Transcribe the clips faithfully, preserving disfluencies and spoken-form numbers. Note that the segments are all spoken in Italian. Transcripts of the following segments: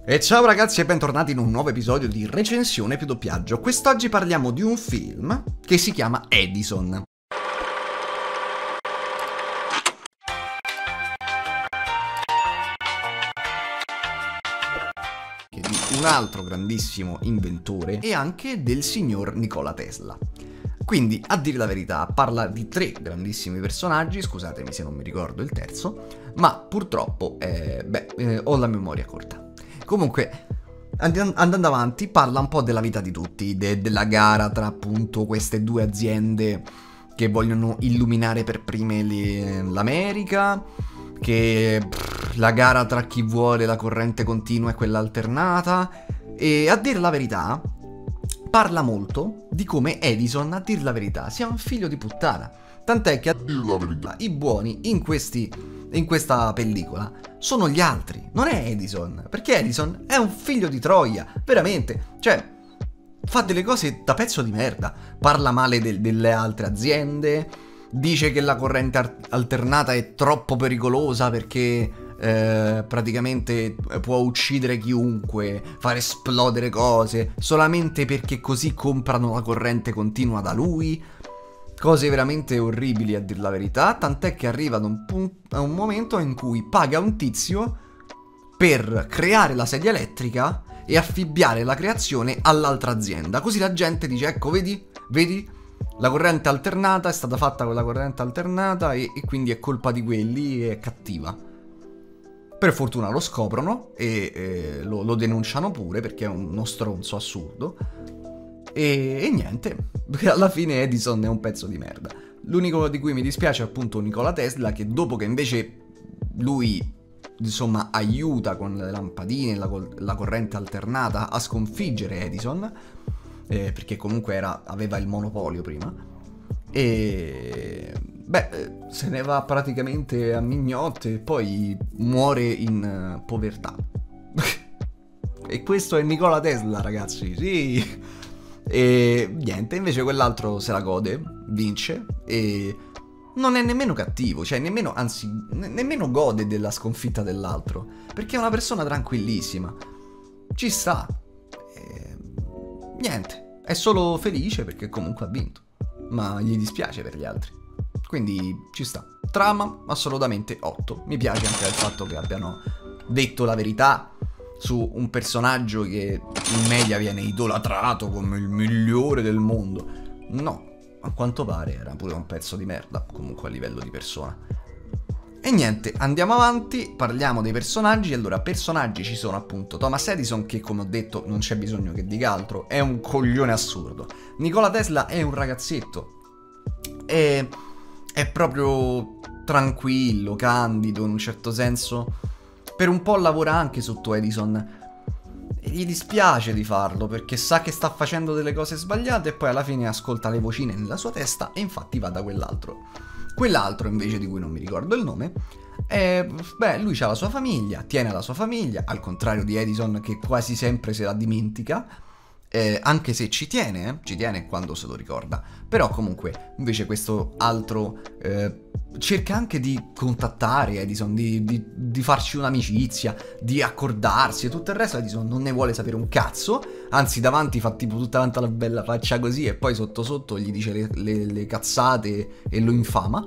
E ciao ragazzi e bentornati in un nuovo episodio di Recensione più doppiaggio. Quest'oggi parliamo di un film che si chiama Edison. Di un altro grandissimo inventore e anche del signor Nikola Tesla. Quindi, a dire la verità, parla di tre grandissimi personaggi, scusatemi se non mi ricordo il terzo, ma purtroppo, eh, beh, eh, ho la memoria corta. Comunque, andando avanti, parla un po' della vita di tutti, de della gara tra appunto queste due aziende che vogliono illuminare per prime l'America, che pff, la gara tra chi vuole la corrente continua e quella alternata, e a dire la verità parla molto di come Edison, a dir la verità, sia un figlio di puttana. Tant'è che a dir la verità i buoni in, questi, in questa pellicola sono gli altri, non è Edison, perché Edison è un figlio di troia, veramente, cioè fa delle cose da pezzo di merda, parla male de delle altre aziende, dice che la corrente alternata è troppo pericolosa perché eh, praticamente può uccidere chiunque, far esplodere cose, solamente perché così comprano la corrente continua da lui. Cose veramente orribili, a dir la verità, tant'è che arriva ad un, a un momento in cui paga un tizio per creare la sedia elettrica e affibbiare la creazione all'altra azienda. Così la gente dice, ecco, vedi, vedi, la corrente alternata è stata fatta con la corrente alternata e, e quindi è colpa di quelli, è cattiva. Per fortuna lo scoprono e, e lo, lo denunciano pure perché è uno stronzo assurdo. E, e niente, alla fine Edison è un pezzo di merda. L'unico di cui mi dispiace è appunto Nikola Tesla, che dopo che invece lui, insomma, aiuta con le lampadine, la, la corrente alternata a sconfiggere Edison, eh, perché comunque era, aveva il monopolio prima, e beh, se ne va praticamente a mignotte e poi muore in uh, povertà. E questo è Nikola Tesla, ragazzi, sì. E niente, invece quell'altro se la gode, vince e non è nemmeno cattivo, cioè nemmeno, anzi, ne nemmeno gode della sconfitta dell'altro, perché è una persona tranquillissima, ci sta, e niente, è solo felice perché comunque ha vinto, ma gli dispiace per gli altri, quindi ci sta. Trama assolutamente otto, mi piace anche il fatto che abbiano detto la verità su un personaggio che in media viene idolatrato come il migliore del mondo. No, a quanto pare era pure un pezzo di merda, comunque a livello di persona. E niente, andiamo avanti, parliamo dei personaggi. Allora, personaggi ci sono appunto Thomas Edison, che come ho detto non c'è bisogno che dica altro, è un coglione assurdo. Nikola Tesla è un ragazzetto, è, è proprio tranquillo, candido in un certo senso. Per un po' lavora anche sotto Edison e gli dispiace di farlo perché sa che sta facendo delle cose sbagliate e poi alla fine ascolta le vocine nella sua testa e infatti va da quell'altro. Quell'altro invece, di cui non mi ricordo il nome, è, beh, lui ha la sua famiglia, tiene alla sua famiglia, al contrario di Edison che quasi sempre se la dimentica, eh, anche se ci tiene, eh, ci tiene quando se lo ricorda, però comunque invece questo altro eh, cerca anche di contattare Edison, di, di, di farci un'amicizia, di accordarsi e tutto il resto. Edison non ne vuole sapere un cazzo, anzi davanti fa tipo tutta quanta la bella faccia così e poi sotto sotto gli dice le, le, le cazzate e lo infama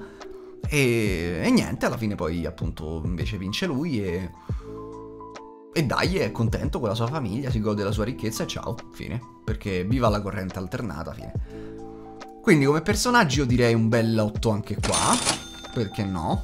e, e niente, alla fine poi appunto invece vince lui e, e dai, è contento con la sua famiglia, si gode della sua ricchezza e ciao, fine, perché viva la corrente alternata, fine. Quindi come personaggi io direi un bel otto anche qua, perché no?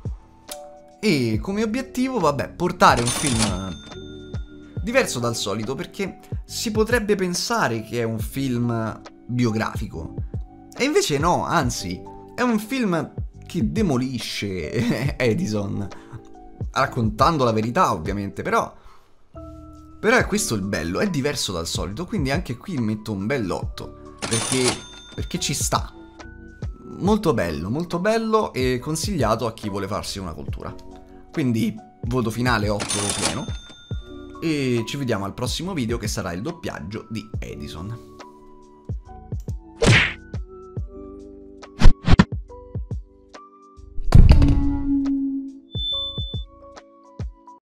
E come obiettivo, vabbè, portare un film diverso dal solito, perché si potrebbe pensare che è un film biografico e invece no, anzi è un film che demolisce Edison, raccontando la verità ovviamente, però però è questo il bello, è diverso dal solito, quindi anche qui metto un bel otto perché, perché ci sta. Molto bello, molto bello e consigliato a chi vuole farsi una cultura. Quindi voto finale otto pieno e ci vediamo al prossimo video che sarà il doppiaggio di Edison.